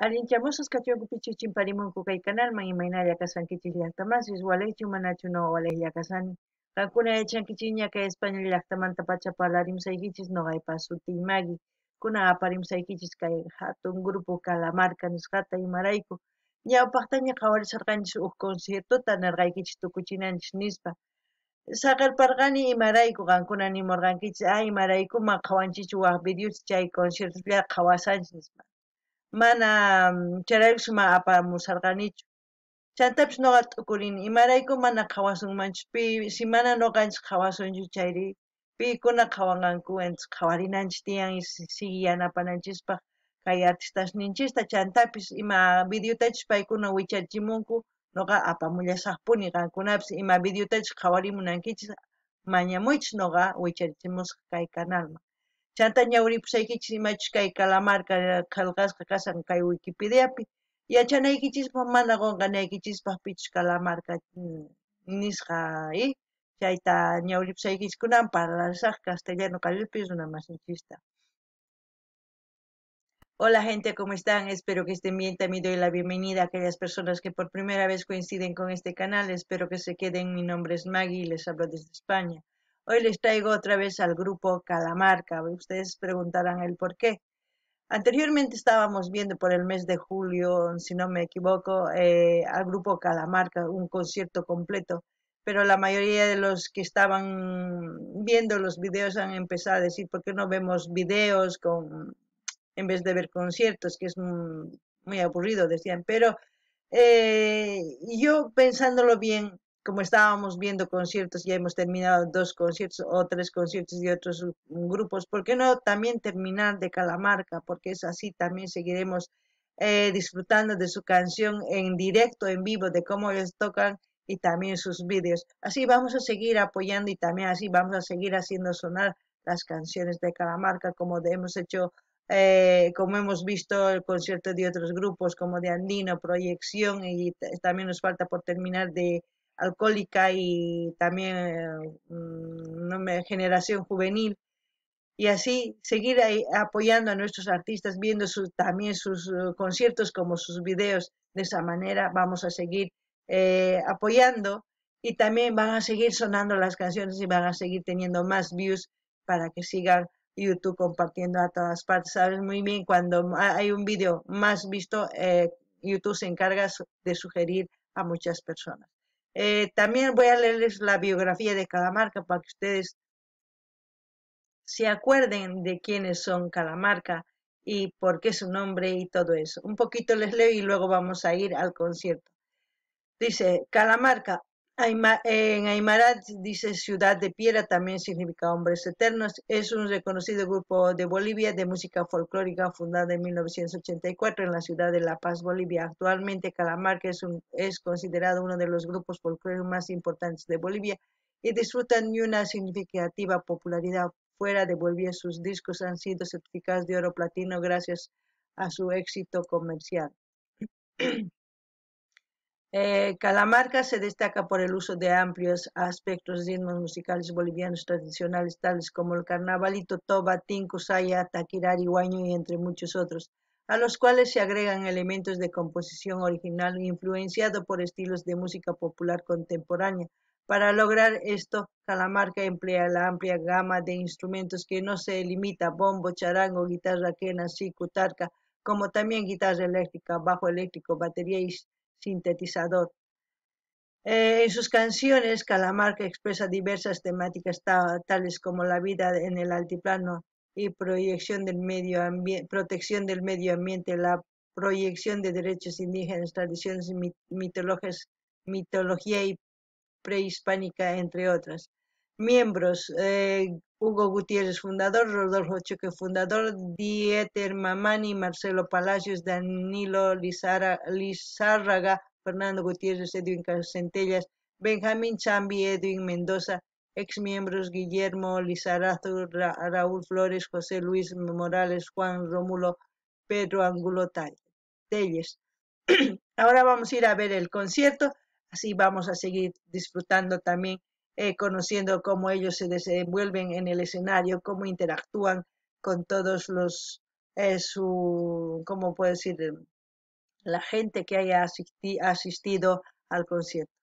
Allinchamusas kachunku pichuchin parimunku kay canalman imaynalla kasankichis llaqtamasis waliychu manachu no waliylla kasani. Kankuna yachankichis ña kay España llaqtamanta pacha parlarimsaykichis noqaypa sutin Magui. Kuna aparimsaykichis kay hatun grupo Calamarca nisqata imarayku. Ñawpaqtaña qawarisarqanchis huk conciertota nirqaykichis tukuchinanchis nispa. Saqirparqani imarayku qankuna nimurqankichis imaraykuma qawanchichu waq videochis chay conciertolla qawasanchis nispa. Mana chayraykus ma apamusarqanichu. Chantapis noqa t'ukurini imarayku mana qhawasunmanchu pi si mana noqanchis qhawasunchu chayri pikuna qhawanqanku entonces qhawarinanchis tiyan sigi yanapananchispaq kay artistashninchista chantapis ima videotachis paykuna wicharichimunku noqa apamullasaqpuni qankunapis ima videotachis qhawarimunankichis mañamuychis noqa wicharichimusqa kay canalman. Chanta ñawripusaykichis imachus kay Calamarca qillqasqa kasan kay Wikipediapi yachanaykichispaq mana qunqanaykichispas pichus Calamarca nisqa chayta ñawripusaykichis kunan parlarisaq castellano qallilpi runamasinchista. Hola gente, ¿cómo están? Espero que estén bien. También doy la bienvenida a aquellas personas que por primera vez coinciden con este canal. Espero que se queden. Mi nombre es Maggie y les hablo desde España. Hoy les traigo otra vez al grupo Calamarca. Ustedes preguntarán el por qué. Anteriormente estábamos viendo por el mes de julio, si no me equivoco, al grupo Calamarca, un concierto completo, pero la mayoría de los que estaban viendo los videos han empezado a decir, ¿por qué no vemos videos en vez de ver conciertos? Que es muy aburrido, decían, pero yo pensándolo bien, como estábamos viendo conciertos, ya hemos terminado 2 conciertos o 3 conciertos de otros grupos, ¿por qué no también terminar de Calamarca? Porque es así, también seguiremos disfrutando de su canción en directo, en vivo, de cómo les tocan y también sus vídeos. Así vamos a seguir apoyando y también así vamos a seguir haciendo sonar las canciones de Calamarca como hemos hecho, como hemos visto el concierto de otros grupos como de Andino, Proyección y también nos falta por terminar de Alcohólica y también Generación Juvenil y así seguir apoyando a nuestros artistas, viendo también sus conciertos como sus videos. De esa manera vamos a seguir apoyando y también van a seguir sonando las canciones y van a seguir teniendo más views para que sigan YouTube compartiendo a todas partes. Sabes muy bien, cuando hay un video más visto, YouTube se encarga de sugerir a muchas personas. También voy a leerles la biografía de Calamarca para que ustedes se acuerden de quiénes son Calamarca y por qué su nombre y todo eso. Un poquito les leo y luego vamos a ir al concierto. Dice, Calamarca, en Aymara dice ciudad de piedra, también significa hombres eternos. Es un reconocido grupo de Bolivia de música folclórica fundada en 1984 en la ciudad de La Paz, Bolivia. Actualmente Calamarca es considerado uno de los grupos folclóricos más importantes de Bolivia y disfrutan de una significativa popularidad fuera de Bolivia. Sus discos han sido certificados de oro platino gracias a su éxito comercial. Calamarca se destaca por el uso de amplios aspectos de ritmos musicales bolivianos tradicionales, tales como el carnavalito, toba, tinku, saya, taquirari, huaño y entre muchos otros, a los cuales se agregan elementos de composición original influenciado por estilos de música popular contemporánea. Para lograr esto, Calamarca emplea la amplia gama de instrumentos que no se limita a bombo, charango, guitarra quena, sicu, tarca, como también guitarra eléctrica, bajo eléctrico, batería y sintetizador. En sus canciones, Calamarca expresa diversas temáticas tales como la vida en el altiplano y protección del medio ambiente, la proyección de derechos indígenas, tradiciones, mitología y prehispánica, entre otras. Miembros, Hugo Gutiérrez, fundador; Rodolfo Choque, fundador; Dieter Mamani, Marcelo Palacios, Danilo Lizárraga, Fernando Gutiérrez, Edwin Centellas, Benjamín Chambi, Edwin Mendoza; ex miembros Guillermo Lizarazu, Raúl Flores, José Luis Morales, Juan Rómulo, Pedro Angulo Telles. Ahora vamos a ir a ver el concierto, así vamos a seguir disfrutando también, conociendo cómo ellos se desenvuelven en el escenario, cómo interactúan con todos los, ¿cómo puedo decir? la gente que haya asistido al concierto.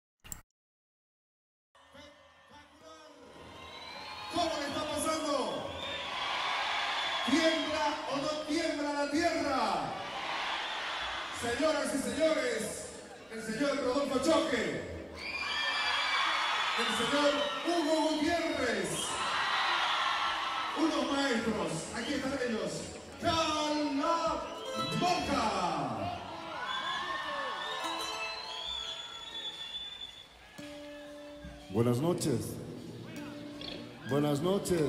¿Cómo le está pasando? ¿Tiembla o no tiembla la tierra? Señoras y señores, el señor Rodolfo Choque, el señor Hugo Gutiérrez, unos maestros, aquí están ellos, Calamarca. Buenas noches. Buenas noches.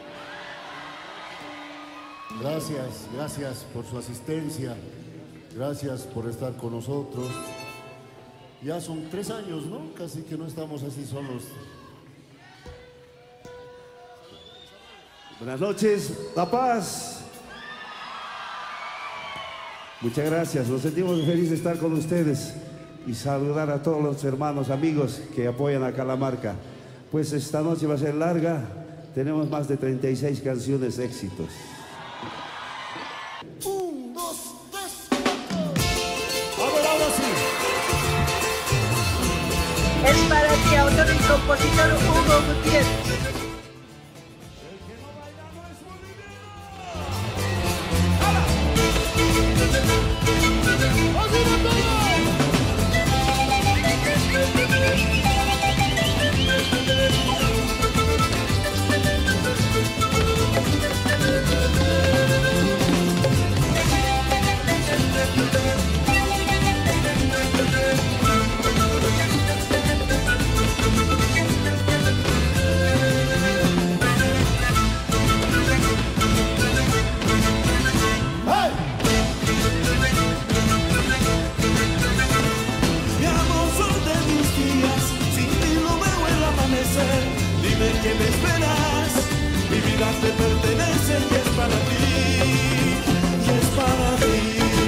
Gracias por su asistencia. Gracias por estar con nosotros. Ya son 3 años, ¿no? Casi que no estamos así solos. Buenas noches, La Paz. Muchas gracias, nos sentimos felices de estar con ustedes y saludar a todos los hermanos, amigos que apoyan a Calamarca. Pues esta noche va a ser larga, tenemos más de 36 canciones éxitos. 1, 2, 3, 4. Ahora sí. Es para ti, autor y compositor Hugo Gutiérrez. Dime que me esperas, mi vida te pertenece y es para ti, y es para ti.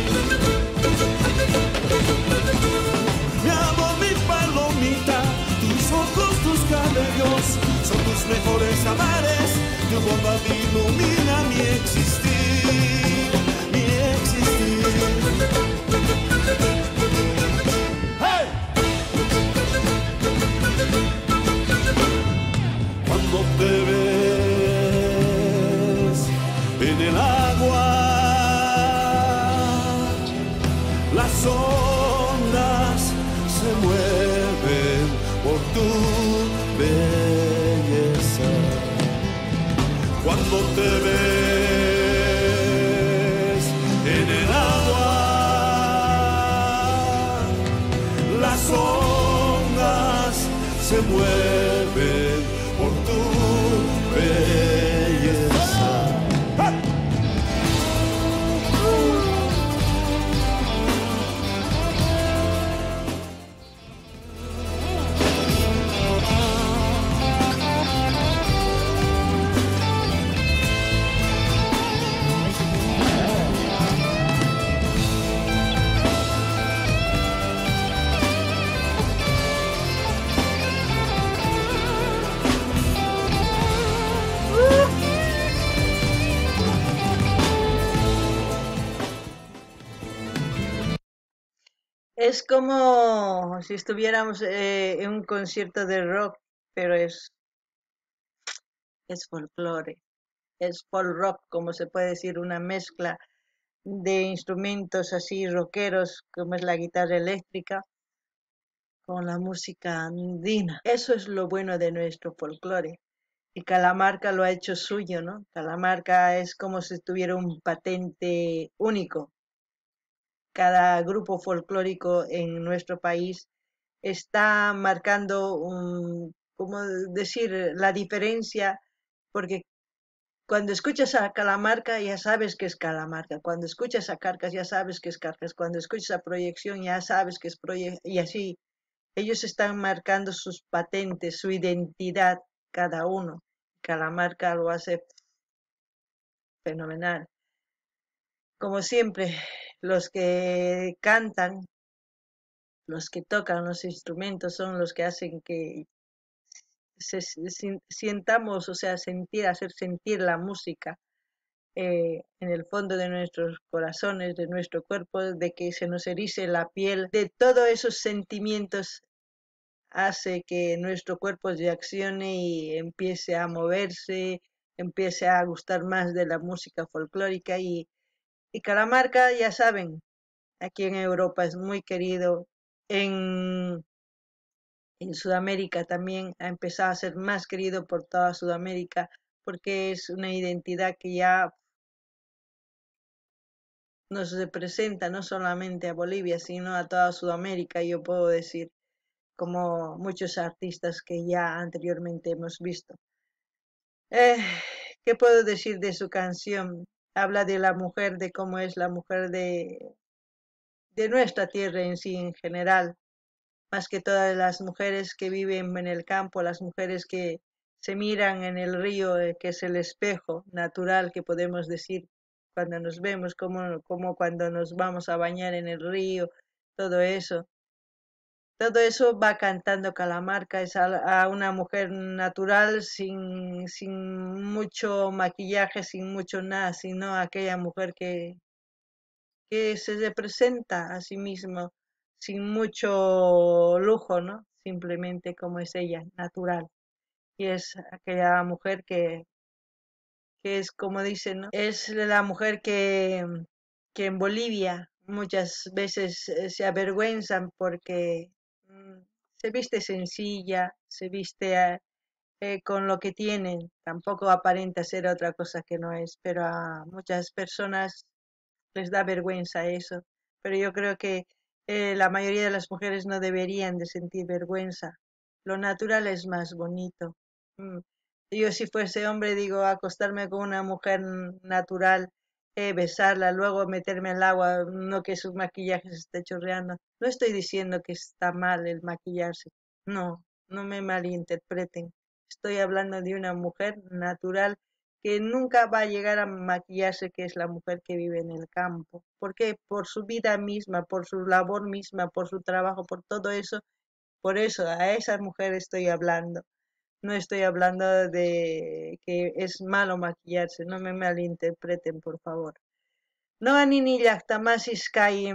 Mi amor, mi palomita, tus ojos, tus cabellos, son tus mejores amares, tu bondad ilumina mi existir, mi existir. Cuando te ves en el agua, las ondas se mueven por tu belleza. Cuando te ves en el agua, las ondas se mueven por tu belleza. ¡Ah! Es como si estuviéramos en un concierto de rock, pero es folclore, es folk rock, como se puede decir, una mezcla de instrumentos así rockeros, como es la guitarra eléctrica, con la música andina. Eso es lo bueno de nuestro folclore. Y Calamarca lo ha hecho suyo, ¿no? Calamarca es como si tuviera un patente único. Cada grupo folclórico en nuestro país está marcando ¿cómo decir? La diferencia, porque cuando escuchas a Calamarca ya sabes que es Calamarca, cuando escuchas a Carcas ya sabes que es Carcas, cuando escuchas a Proyección ya sabes que es Proyección, y así. Ellos están marcando sus patentes, su identidad, cada uno. Calamarca lo hace fenomenal. Como siempre, los que cantan, los que tocan los instrumentos son los que hacen que sientamos, o sea, hacer sentir la música en el fondo de nuestros corazones, de nuestro cuerpo, de que se nos erice la piel, de todos esos sentimientos hace que nuestro cuerpo reaccione y empiece a moverse, empiece a gustar más de la música folclórica y Calamarca, ya saben, aquí en Europa es muy querido, en, en Sudamérica también ha empezado a ser más querido por toda Sudamérica porque es una identidad que ya nos representa no solamente a Bolivia, sino a toda Sudamérica, yo puedo decir, como muchos artistas que ya anteriormente hemos visto. Eh, ¿Qué puedo decir de su canción? Habla de la mujer, de cómo es la mujer de nuestra tierra en sí en general, más que todas las mujeres que viven en el campo, las mujeres que se miran en el río, que es el espejo natural que podemos decir cuando nos vemos, como cuando nos vamos a bañar en el río, todo eso. Todo eso va cantando Calamarca, es a una mujer natural, sin mucho maquillaje, sin mucho nada, sino aquella mujer que se representa a sí mismo sin mucho lujo, ¿no? Simplemente como es ella, natural. Y es aquella mujer que es como dicen, ¿no? Es la mujer que en Bolivia muchas veces se avergüenzan porque mm, se viste sencilla, se viste con lo que tienen, tampoco aparenta ser otra cosa que no es, pero a muchas personas les da vergüenza eso. Pero yo creo que la mayoría de las mujeres no deberían de sentir vergüenza. Lo natural es más bonito. Mm. Yo si fuese hombre, digo, acostarme con una mujer natural, besarla, luego meterme al agua, no que su maquillaje se esté chorreando. No estoy diciendo que está mal el maquillarse. No, no me malinterpreten. Estoy hablando de una mujer natural que nunca va a llegar a maquillarse, que es la mujer que vive en el campo. ¿Por qué? Por su vida misma, por su labor misma, por su trabajo, por todo eso. Por eso, a esa mujer estoy hablando. No estoy hablando de que es malo maquillarse, no me malinterpreten, por favor. No anini llaqtamasis kay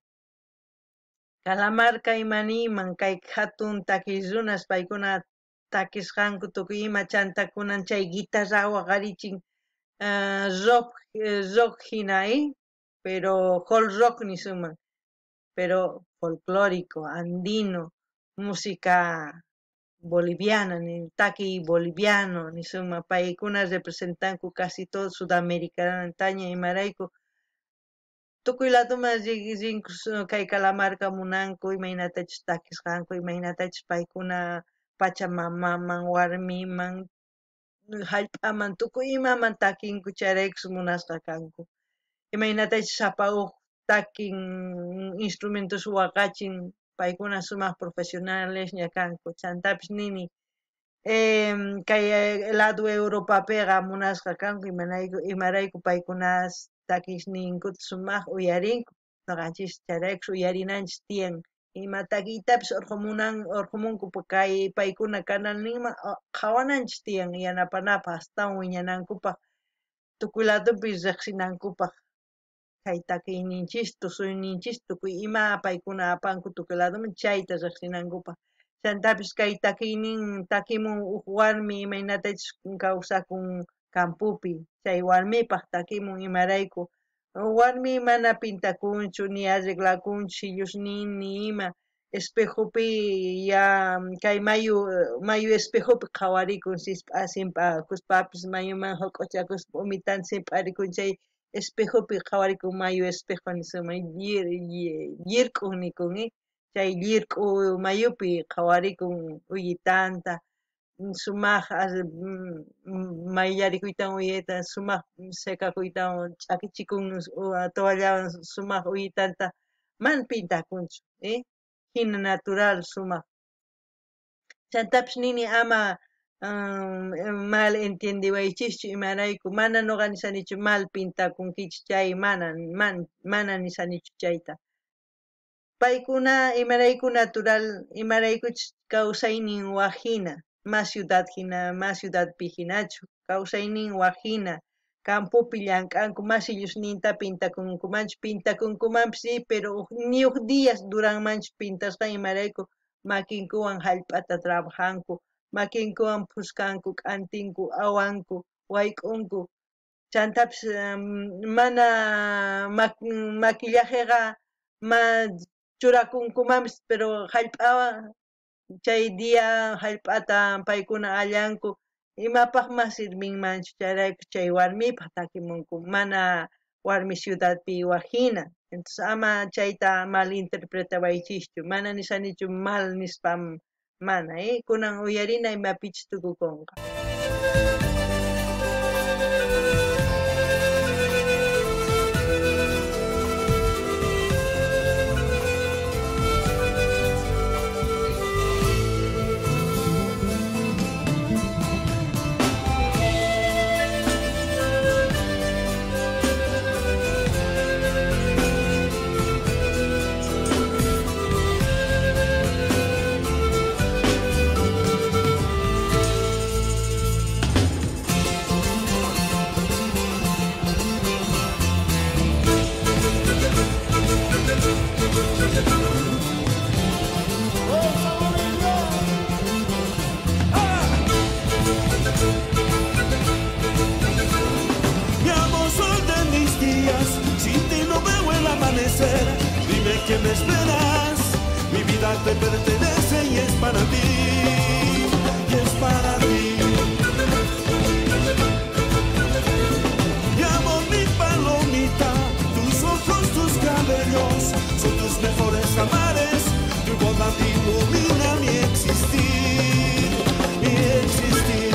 Calamarca imaniman kay hatun takisrunas paykuna takisqanku tukuy ima chantakunan chay guitarrawan qharichin rock, rock hinay, pero whole rock nisuman, pero folclórico, andino, música boliviana, ni taki boliviano, nisuma paykuna representanku casi todo Sudamericana antaña imarayku tukuy latuma rinkus kay Calamarca munanku imaynatachus takisqanku, imaynatachus paykuna pachamamaman, warmiman, hallp'aman tukuy imaman takinku charaykus munasqa kanku. Imaynatachus sapa huk takin instrumentos waqachin paykuna sumaq profesionales ña kanku. Chantapis nini kay lado Europapiqa munasqa kanku imarayku paykunas takisninkuta sumaq uyarinku. Ñuqanchis charaykus uyarinanchis tiyan ima takiytapis urqumunku kay paykuna canal ninman qhawananchis tiyan yanapanapaq astawan wiñanankupaq tukuy ladopi riqsinankupaq kay takiyninchis tusuyninchis tukuy ima paykuna apanku tukuy ladoman chayta riqsinankupaq chantapis kay takimun huk warmi imaynatachus kawsakun campupi chay warmipaq takimun imarayku warmi mana pintakunchu ni arreglakunchu shillurnin ni ima espejopi ya kay mayu espejopi qhawarikun simp'akuspapis mayuman hukuchakuspa umitanta simp'arikun chay espejopi qhawarikun mayu espejo nisuma llirk'un nikun chay llirk'u mayupi qhawarikun uyitanta sumaq mayllarikuytawan uyayta sumaq seqakuytawan ch'akichikun towallawan sumaq uyitanta mana pintakunchu hina natural sumaq chantapis nini ama mal entendiwaychischu imarayku mana nuqa nisanichu mal pintakunkichis chay mana nisanichu chayta paykuna imarayku natural imaraykuchus kawsaynin waq hina mas ciudadpi hinachu kawsaynin waq hina campopi llank'anku masillosninta pintakunkumanchis pintakunkumanpis sí, pero ni huk días duranmanchis pintasqa imarayku makinkuwan hallp'ata trabajanku, makinkuwan phuskanku, k'antinku, awanku, wayk'unku, chantapis mana maquillajeqa churakunkumanpis pero hallp'awan chay día hallp'ata paykuna allanku imapaqmas sirvinmanchu chayrayku chay warmipaq takimunku mana warmi ciudadpi waqhina entonces ama chayta malinterpretawaychischu mana nishanichu mal nispam mana kunan uyarina imapichis tukukunqa. Dime que me esperas, mi vida te pertenece y es para ti, y es para ti. Mi amor, mi palomita, tus ojos, tus cabellos, son tus mejores amares, tu bondad ilumina mi existir, mi existir.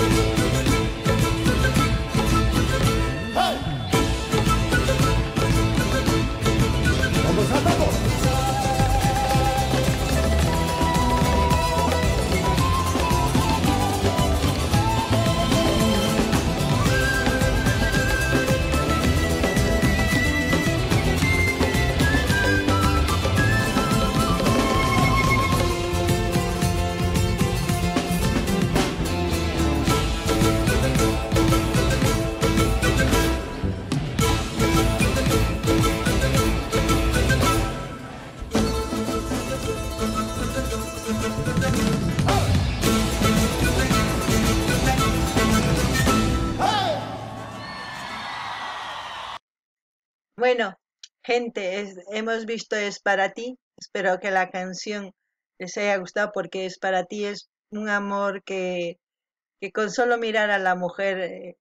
Bueno, gente, hemos visto Es para ti. Espero que la canción les haya gustado porque Es para ti es un amor que con solo mirar a la mujer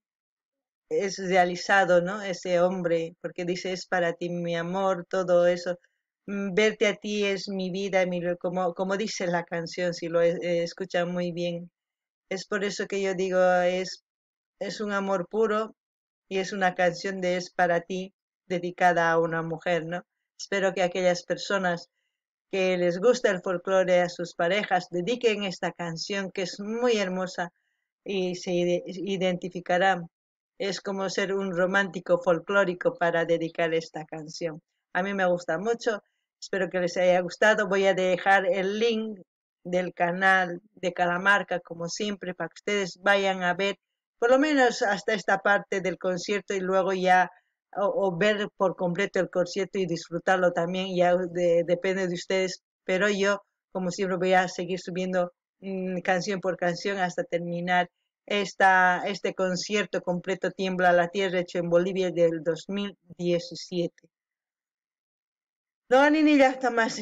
es realizado, ¿no? Ese hombre, porque dice Es para ti mi amor, todo eso. Verte a ti es mi vida, como dice la canción, si lo escuchan muy bien. Es por eso que yo digo, es un amor puro y es una canción de Es para ti dedicada a una mujer, ¿no? Espero que aquellas personas que les gusta el folclore a sus parejas dediquen esta canción que es muy hermosa y se identificarán. Es como ser un romántico folclórico para dedicar esta canción. A mí me gusta mucho, espero que les haya gustado. Voy a dejar el link del canal de Calamarca, como siempre, para que ustedes vayan a ver por lo menos hasta esta parte del concierto y luego ya o ver por completo el concierto y disfrutarlo también, ya depende de ustedes, pero yo, como siempre, voy a seguir subiendo canción por canción hasta terminar este concierto completo Tiembla la Tierra hecho en Bolivia del 2017. No, ni ya está más.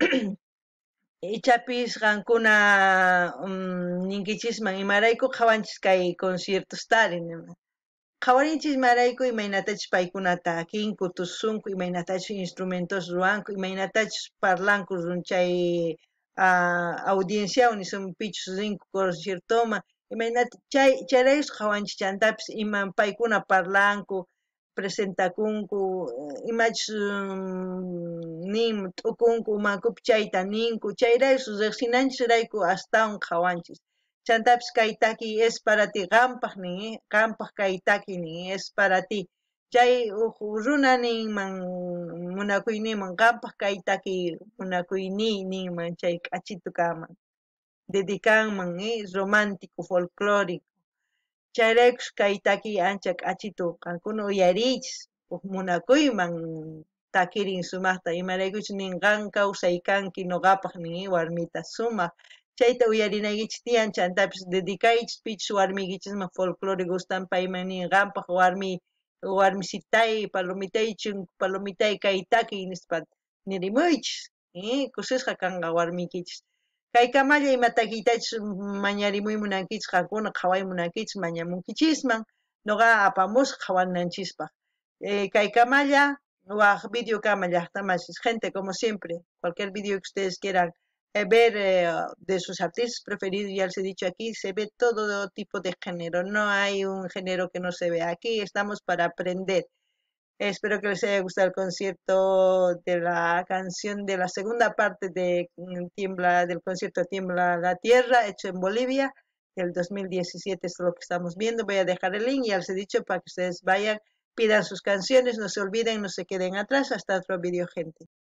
Ichapis qankuna ninkichisman imarayku qawanchis kay conciertos tarin qawarinchis marayku imaynatachis paykunata kinku tusunku imaynatachis instrumentos ruanku imaynatachis parlanku chay audienciawan nisunpichus rinku conciertoma imaynata chayrayus qawanchis chantapis iman paykuna parlanku presentakunku imachus nin t'ukunku umankupi chayta ninku chayrayus riqsinanchis astawan qawanchis chantapis kay taki Es para ti qampaq nin qampaq kay taki nin Es para ti chay runa ninman munakuyninman qampaq kay taki munakuyni ninman chay k'achitu kaman dedicanman romántico folclórico Chayraykus kay taki ancha k'achitu qankuna uyarichis munakuyman takirin sumaqta imaraykuchus ninqan kawsaykanki nuqapaq nin warmita sumaq chayta uyarinaykichis tiyan chantapis dedicaychis pichus warmikichisman folclore gustan payman ninqanpaq warmisitay palomitay kay taki nispa nirimuychis kusisqa kanqa warmikichis kay kamalla ima takiytachus mañarimuy munankichis qankuna qhaway munankichis mañamunkichisman nuqa apamusqa qhawananchispaq kay kamalla waq video kama llaqtamanchis gente como siempre cualquier video que ustedes quieran ver de sus artistas preferidos, ya les he dicho aquí, se ve todo tipo de género, no hay un género que no se vea. Aquí estamos para aprender. Espero que les haya gustado el concierto de la canción de la segunda parte de del concierto Tiembla la Tierra, hecho en Bolivia, del 2017 es lo que estamos viendo. Voy a dejar el link, ya les he dicho, para que ustedes vayan, pidan sus canciones, no se olviden, no se queden atrás. Hasta otro video, gente.